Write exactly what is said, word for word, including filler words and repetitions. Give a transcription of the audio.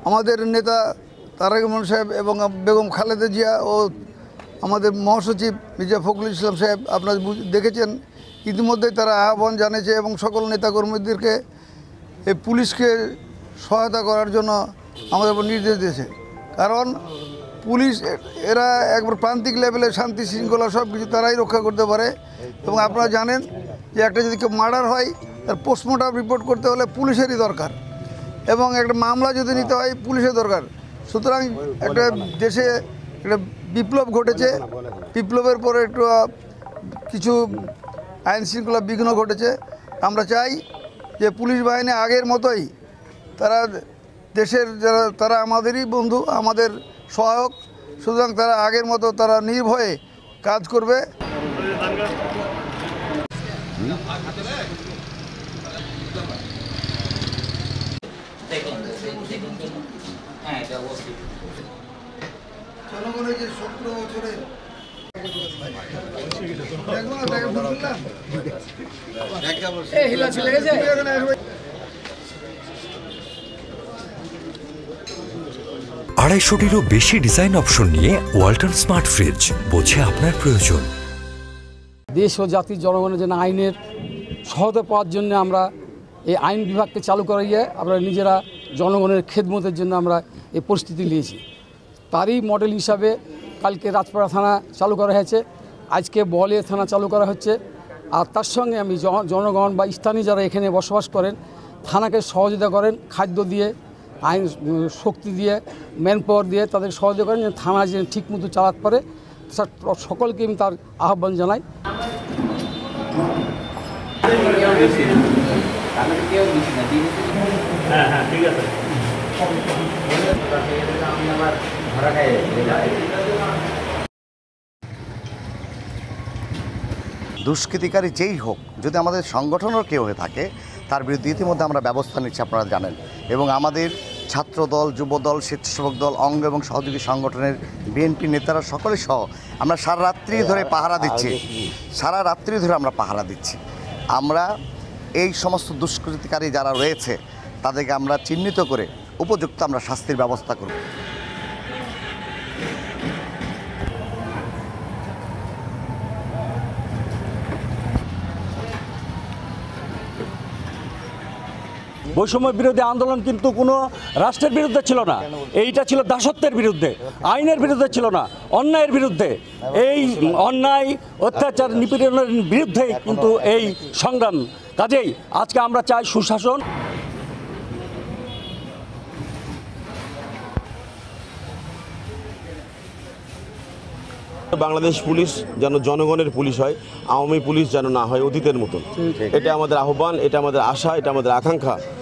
আমাদের নেতা তারেক রহমান সাহেব এবং বেগম খালেদা জিয়া ও আমাদের মহাসচিব মির্জা ফখরুল ইসলাম সাহেব আপনারা দেখেছেন, ইতিমধ্যে তারা আহ্বান জানিয়েছে এবং সকল নেতাকর্মীদেরকে এই পুলিশকে সহায়তা করার জন্য আমাদের উপর নির্দেশ দিয়েছে। কারণ পুলিশ এরা একবার প্রান্তিক লেভেলে শান্তি শৃঙ্খলা সব কিছু তারাই রক্ষা করতে পারে। এবং আপনারা জানেন যে একটা যদি কেউ মার্ডার হয় তার পোস্টমর্টম রিপোর্ট করতে হলে পুলিশেরই দরকার, এবং একটা মামলা যদি নিতে হয় পুলিশের দরকার। সুতরাং একটা দেশে একটা বিপ্লব ঘটেছে, বিপ্লবের পরে একটু কিছু আইন শৃঙ্খলা বিঘ্ন ঘটেছে। আমরা চাই যে পুলিশ বাহিনী আগের মতোই, তারা দেশের যারা তারা আমাদেরই বন্ধু, আমাদের সহায়ক, সুতরাং তারা আগের মতো তারা নির্ভয়ে কাজ করবে। জনগণের যে সতেরো বছরের আড়াইশোটিরও বেশি ডিজাইন অপশন নিয়ে ওয়ালটন স্মার্ট ফ্রিজ, বোঝে আপনার প্রয়োজন। দেশ ও জাতির জনগণের জন্য আইনের সহায়তা পাওয়ার জন্য আমরা এই আইন বিভাগকে চালু করাইয়ে আমরা নিজেরা জনগণের খেদমতের জন্য আমরা এই পরিস্থিতি নিয়েছি। তারই মডেল হিসাবে কালকে রাজপাড়া থানা চালু করা হয়েছে, আজকে বলিয়া থানা চালু করা হচ্ছে। আর তার সঙ্গে আমি জনগণ বা স্থানীয় যারা এখানে বসবাস করেন থানাকে সহযোগিতা করেন, খাদ্য দিয়ে, আইন শক্তি দিয়ে, ম্যান পাওয়ার দিয়ে তাদের সহযোগিতা করেন যেন থানা যেন ঠিক মতো চালাতে পারে। সকলকে আমি তার আহ্বান জানাই। দুষ্কৃতিকারী যেই হোক, যদি আমাদের সংগঠনের কেউ হয়ে থাকে তার বিরুদ্ধে ইতিমধ্যে আমরা ব্যবস্থা নিচ্ছি, আপনারা জানেন। এবং আমাদের ছাত্রদল, যুবদল, স্বেচ্ছাসেবক দল, অঙ্গ এবং সহযোগী সংগঠনের বিএনপি নেতারা সকলে সহ আমরা সারা রাত্রি ধরে পাহারা দিচ্ছি সারা রাত্রি ধরে আমরা পাহারা দিচ্ছি আমরা এই সমস্ত দুষ্কৃতিকারী যারা রয়েছে তাদেরকে আমরা চিহ্নিত করে উপযুক্ত আমরা শাস্তির ব্যবস্থা করব। বৈষম্য বিরোধী আন্দোলন কিন্তু কোনো রাষ্ট্রের বিরুদ্ধে ছিল না, এইটা ছিল দাসত্বের বিরুদ্ধে, আইনের বিরুদ্ধে ছিল না, অন্যায়ের বিরুদ্ধে। এই অন্যায় অত্যাচার নিপীড়নের বিরুদ্ধে কিন্তু এই সংগ্রাম। কাজেই আজকে আমরা চাই সুশাসন। বাংলাদেশ পুলিশ যেন জনগণের পুলিশ হয়, আওয়ামী পুলিশ যেন না হয় অতীতের মতন। এটা আমাদের আহ্বান, এটা আমাদের আশা, এটা আমাদের আকাঙ্ক্ষা।